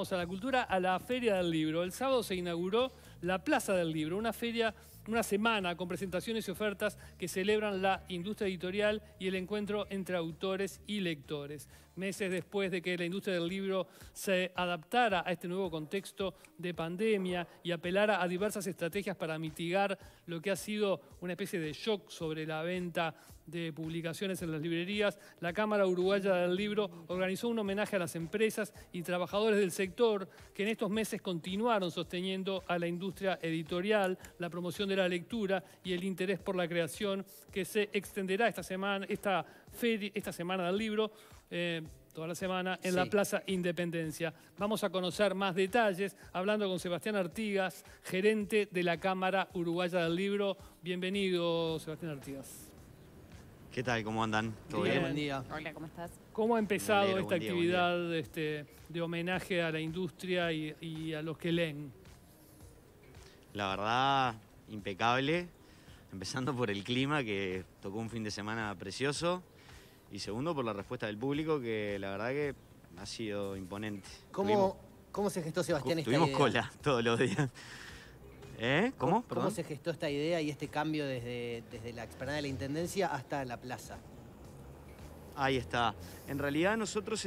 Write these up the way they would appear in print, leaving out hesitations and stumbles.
Vamos a la cultura, a la Feria del Libro. El sábado se inauguró la Plaza del Libro, una feria, una semana con presentaciones y ofertas que celebran la industria editorial y el encuentro entre autores y lectores. Meses después de que la industria del libro se adaptara a este nuevo contexto de pandemia y apelara a diversas estrategias para mitigar lo que ha sido una especie de shock sobre la venta de publicaciones en las librerías, la Cámara Uruguaya del Libro organizó un homenaje a las empresas y trabajadores del sector que en estos meses continuaron sosteniendo a la industria editorial, la promoción de la lectura y el interés por la creación, que se extenderá esta semana del libro, toda la semana, en la Plaza Independencia. Vamos a conocer más detalles hablando con Sebastián Artigas, gerente de la Cámara Uruguaya del Libro. Bienvenido, Sebastián Artigas. ¿Qué tal? ¿Cómo andan? ¿Todo bien? Buen día. Hola, ¿cómo estás? ¿Cómo ha empezado alegro, esta buen día, actividad de homenaje a la industria y a los que leen? La verdad, impecable. Empezando por el clima, que tocó un fin de semana precioso. Y segundo, por la respuesta del público, que la verdad que ha sido imponente. ¿Cómo se gestó, Sebastián, esta idea? Tuvimos cola todos los días. ¿Cómo? ¿Cómo se gestó esta idea y este cambio desde la explanada de la Intendencia hasta la plaza? Ahí está. En realidad nosotros,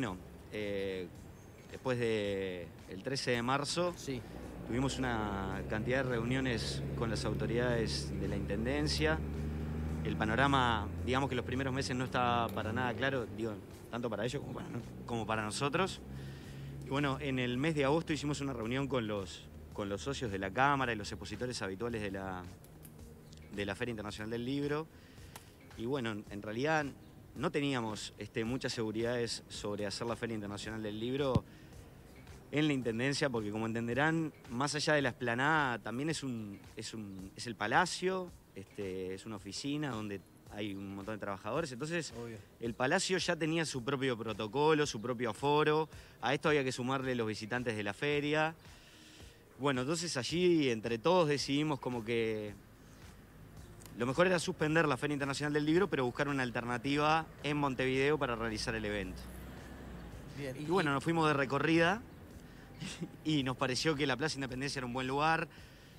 después del 13 de marzo, tuvimos una cantidad de reuniones con las autoridades de la Intendencia. El panorama, digamos que los primeros meses no estaba para nada claro, tanto para ellos como para nosotros. Y bueno, en el mes de agosto hicimos una reunión con los socios de la Cámara y los expositores habituales de la Feria Internacional del Libro. Y bueno, en realidad no teníamos muchas seguridades sobre hacer la Feria Internacional del Libro en la Intendencia, porque como entenderán, más allá de la explanada, también es el Palacio, es una oficina donde hay un montón de trabajadores. Entonces, el Palacio ya tenía su propio protocolo, su propio aforo. A esto había que sumarle los visitantes de la feria. Bueno, entonces allí entre todos decidimos como que lo mejor era suspender la Feria Internacional del Libro, pero buscar una alternativa en Montevideo para realizar el evento. Bien, y bueno, nos fuimos de recorrida y nos pareció que la Plaza Independencia era un buen lugar,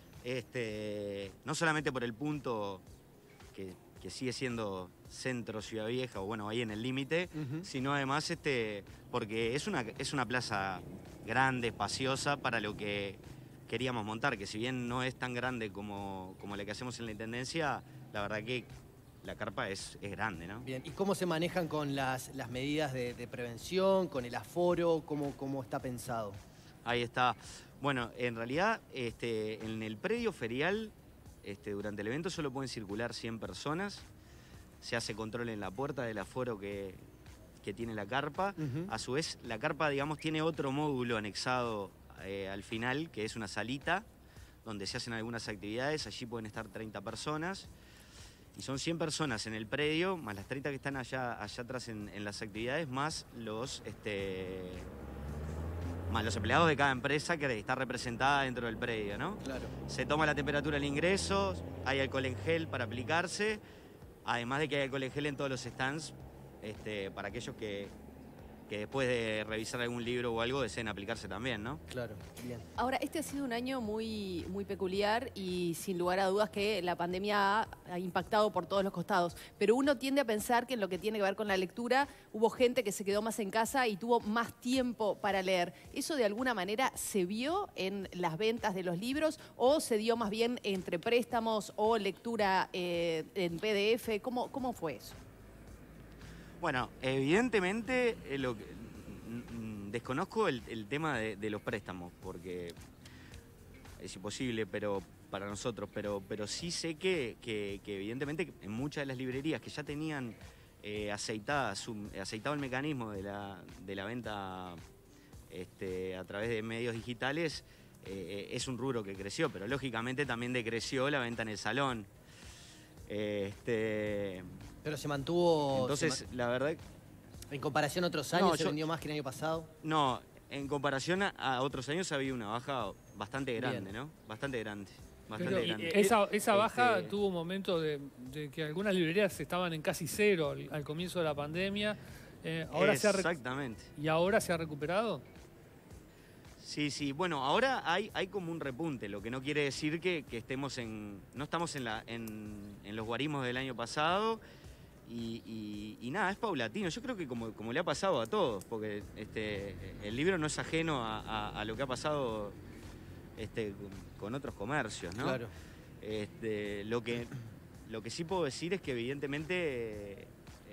no solamente por el punto que sigue siendo centro Ciudad Vieja, o bueno, ahí en el límite, sino además porque es una plaza grande, espaciosa para lo que queríamos montar, que si bien no es tan grande como la que hacemos en la Intendencia, la verdad que la carpa es grande, ¿no? Bien, ¿y cómo se manejan con las medidas de prevención, con el aforo? ¿Cómo está pensado? Ahí está. Bueno, en realidad, en el predio ferial, durante el evento solo pueden circular 100 personas. Se hace control en la puerta del aforo que tiene la carpa. A su vez, la carpa, digamos, tiene otro módulo anexado al final, que es una salita donde se hacen algunas actividades. Allí pueden estar 30 personas. Y son 100 personas en el predio, más las 30 que están allá atrás en las actividades, más los empleados de cada empresa que está representada dentro del predio, ¿no? Claro. Se toma la temperatura al ingreso, hay alcohol en gel para aplicarse, además de que hay alcohol en gel en todos los stands, para aquellos que después de revisar algún libro o algo deseen aplicarse también, ¿no? Claro, bien. Ahora, este ha sido un año muy, muy peculiar y sin lugar a dudas que la pandemia ha impactado por todos los costados. Pero uno tiende a pensar que en lo que tiene que ver con la lectura hubo gente que se quedó más en casa y tuvo más tiempo para leer. ¿Eso de alguna manera se vio en las ventas de los libros o se dio más bien entre préstamos o lectura en PDF? ¿Cómo fue eso? Bueno, evidentemente desconozco el tema de los préstamos, porque es imposible para nosotros, pero sí sé que evidentemente en muchas de las librerías que ya tenían aceitado el mecanismo de la venta a través de medios digitales, es un rubro que creció, pero lógicamente también decreció la venta en el salón. Pero se mantuvo... Entonces, la verdad... ¿En comparación a otros años se vendió más que el año pasado? No, en comparación a otros años había una baja bastante grande, ¿no? Bastante grande. Esa baja tuvo un momento de que algunas librerías estaban en casi cero al comienzo de la pandemia. Exactamente. ¿Y ahora se ha recuperado? Sí, sí. Bueno, ahora hay como un repunte, lo que no quiere decir que estemos no estamos en los guarismos del año pasado y nada, es paulatino. Yo creo que como le ha pasado a todos, porque el libro no es ajeno a lo que ha pasado con otros comercios, ¿no? Claro. Lo que sí puedo decir es que evidentemente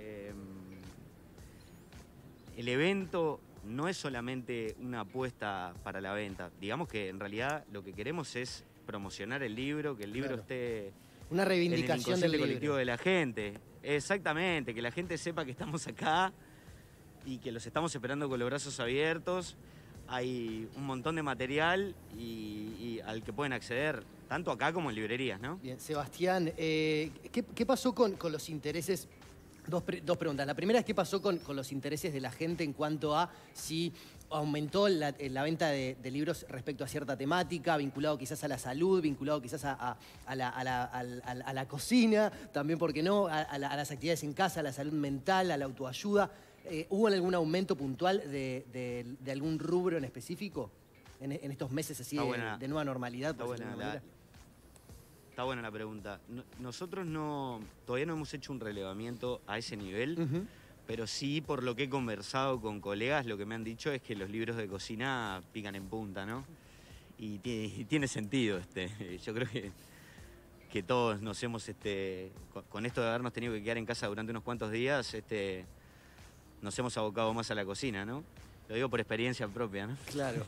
el evento no es solamente una apuesta para la venta. Digamos que en realidad lo que queremos es promocionar el libro, que el libro esté una reivindicación en el inconsciente del colectivo libro. de la gente. Exactamente, que la gente sepa que estamos acá y que los estamos esperando con los brazos abiertos. Hay un montón de material y al que pueden acceder, tanto acá como en librerías, ¿no? Bien, Sebastián, ¿qué pasó con los intereses? Dos preguntas. La primera es qué pasó con los intereses de la gente en cuanto a si aumentó la venta de libros respecto a cierta temática, vinculado quizás a la salud, vinculado quizás a la cocina, también, ¿por qué no?, a las actividades en casa, a la salud mental, a la autoayuda. ¿Hubo algún aumento puntual de algún rubro en específico en estos meses así de nueva normalidad? Está buena la pregunta. Nosotros todavía no hemos hecho un relevamiento a ese nivel, pero sí, por lo que he conversado con colegas, lo que me han dicho es que los libros de cocina pican en punta, ¿no? Y tiene sentido. Yo creo que todos nos hemos, con esto de habernos tenido que quedar en casa durante unos cuantos días, nos hemos abocado más a la cocina, ¿no? Lo digo por experiencia propia, ¿no? Claro.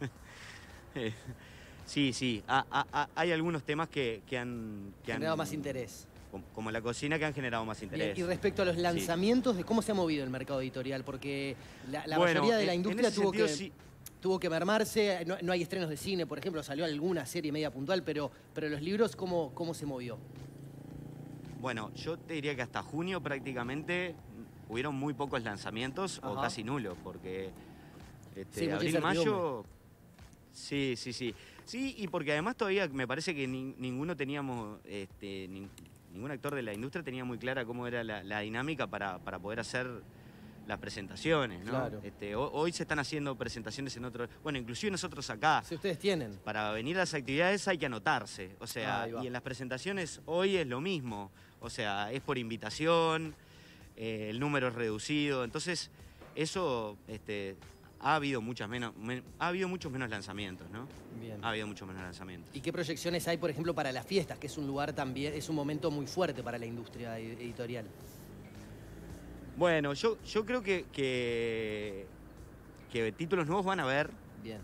Sí, sí. Hay algunos temas que han generado más interés. Como la cocina, que han generado más interés. Bien, y respecto a los lanzamientos, ¿de cómo se ha movido el mercado editorial? Porque la mayoría de la industria tuvo que mermarse. No hay estrenos de cine, por ejemplo, salió alguna serie media puntual, pero los libros, ¿cómo se movió? Bueno, yo te diría que hasta junio prácticamente hubieron muy pocos lanzamientos, o casi nulos, porque abril, mayo... Sí. Sí, y porque además todavía me parece que ninguno teníamos, ningún actor de la industria tenía muy clara cómo era la dinámica para poder hacer las presentaciones, ¿no? Claro. Hoy se están haciendo presentaciones en otros... Bueno, inclusive nosotros acá... Si ustedes tienen. Para venir a las actividades hay que anotarse, o sea, y en las presentaciones hoy es lo mismo, o sea, es por invitación, el número es reducido, entonces eso... Ha habido muchos menos lanzamientos, ¿no? Bien. Ha habido muchos menos lanzamientos. ¿Y qué proyecciones hay, por ejemplo, para las fiestas, que es un lugar también, es un momento muy fuerte para la industria editorial? Bueno, yo creo que títulos nuevos van a haber. Bien.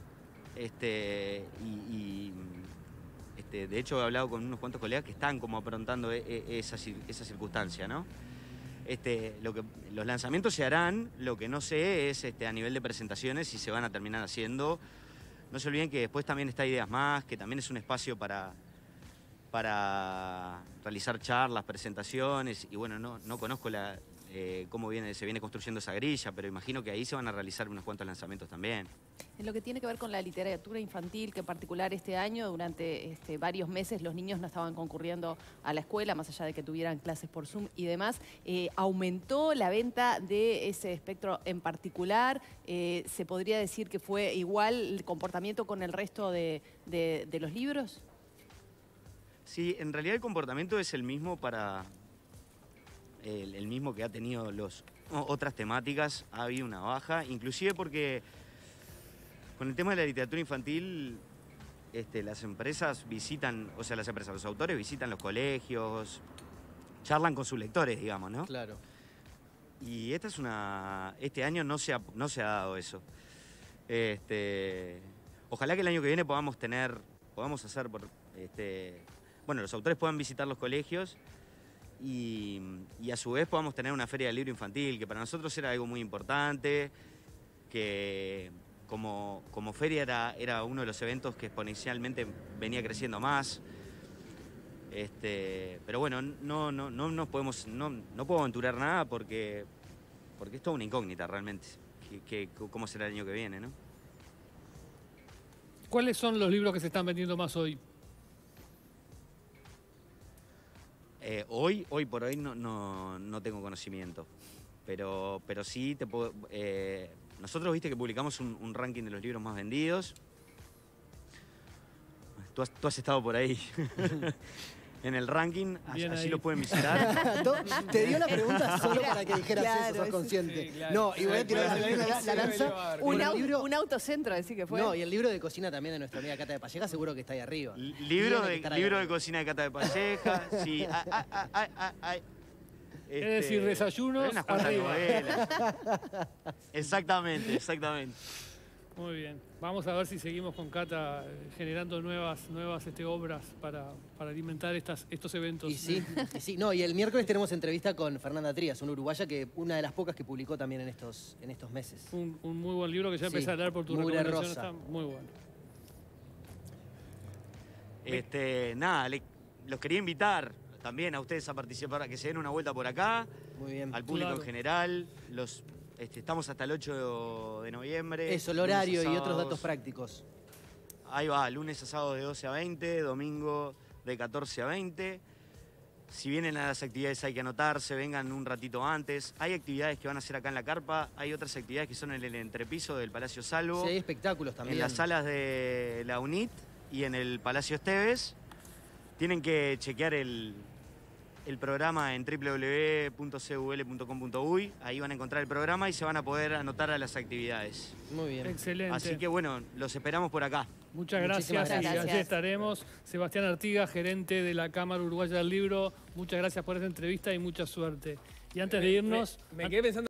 De hecho he hablado con unos cuantos colegas que están como aprontando esa circunstancia, ¿no? Los lanzamientos se harán, lo que no sé es a nivel de presentaciones si se van a terminar haciendo. No se olviden que después también está Ideas Más, que también es un espacio para realizar charlas, presentaciones, y bueno, no conozco cómo se viene construyendo esa grilla, pero imagino que ahí se van a realizar unos cuantos lanzamientos también. En lo que tiene que ver con la literatura infantil, que en particular este año, durante varios meses, los niños no estaban concurriendo a la escuela, más allá de que tuvieran clases por Zoom y demás, ¿aumentó la venta de ese espectro en particular? ¿Se podría decir que fue igual el comportamiento con el resto de los libros? Sí, en realidad el comportamiento es el mismo el mismo que ha tenido otras temáticas. Ha habido una baja, inclusive porque con el tema de la literatura infantil, las empresas visitan, los autores visitan los colegios, charlan con sus lectores, digamos, ¿no? Claro. Y este año no se ha dado eso. Ojalá que el año que viene podamos hacer bueno, los autores puedan visitar los colegios y a su vez podamos tener una feria del libro infantil, que para nosotros era algo muy importante, que como feria era uno de los eventos que exponencialmente venía creciendo más. Pero bueno, no puedo aventurar nada porque es toda una incógnita realmente, cómo será el año que viene, ¿no? ¿Cuáles son los libros que se están vendiendo más hoy? Hoy por hoy no tengo conocimiento, pero sí te puedo... nosotros, viste, que publicamos un ranking de los libros más vendidos. tú has estado por ahí. En el ranking, Bien allí ahí. lo pueden visitar. Te dio la pregunta solo para que dijeras Claro, eso, sos consciente. sí, claro. No, y voy a tirar la lanza. Un, El libro- un autocentro, decir que fue. No, y el libro de cocina también de nuestra amiga Cata de Palleja seguro que está ahí arriba. Libro Tiene que estar ahí de arriba. cocina de Cata de Palleja. Sí. Es decir, desayunos hay unas cuantas arriba. novelas. Exactamente. Muy bien. Vamos a ver si seguimos con Cata generando nuevas obras para alimentar estos eventos. Y sí. No, y el miércoles tenemos entrevista con Fernanda Trías, una uruguaya que una de las pocas que publicó también en estos meses. Un muy buen libro que ya Sí, empecé a leer por tu Mugre recomendación. Rosa. Está muy bueno. Nada, los quería invitar también a ustedes a participar, a que se den una vuelta por acá, Muy bien. al público Claro. en general. Estamos hasta el 8 de noviembre. Eso, el lunes a horario y otros sábados. datos prácticos. Ahí va, lunes a sábado de 12 a 20, domingo de 14 a 20. Si vienen a las actividades hay que anotarse, vengan un ratito antes. Hay actividades que van a hacer acá en la carpa, hay otras actividades que son en el entrepiso del Palacio Salvo, Sí, hay espectáculos también. en las salas de la UNIT y en el Palacio Esteves. Tienen que chequear el programa en www.cvl.com.uy. Ahí van a encontrar el programa y se van a poder anotar a las actividades. Muy bien. Excelente. Así que bueno, los esperamos por acá. Muchas Muchísimas gracias. Y gracias. allí estaremos. Sebastián Artigas, gerente de la Cámara Uruguaya del Libro. Muchas gracias por esta entrevista y mucha suerte. Y antes de irnos... Me quedé pensando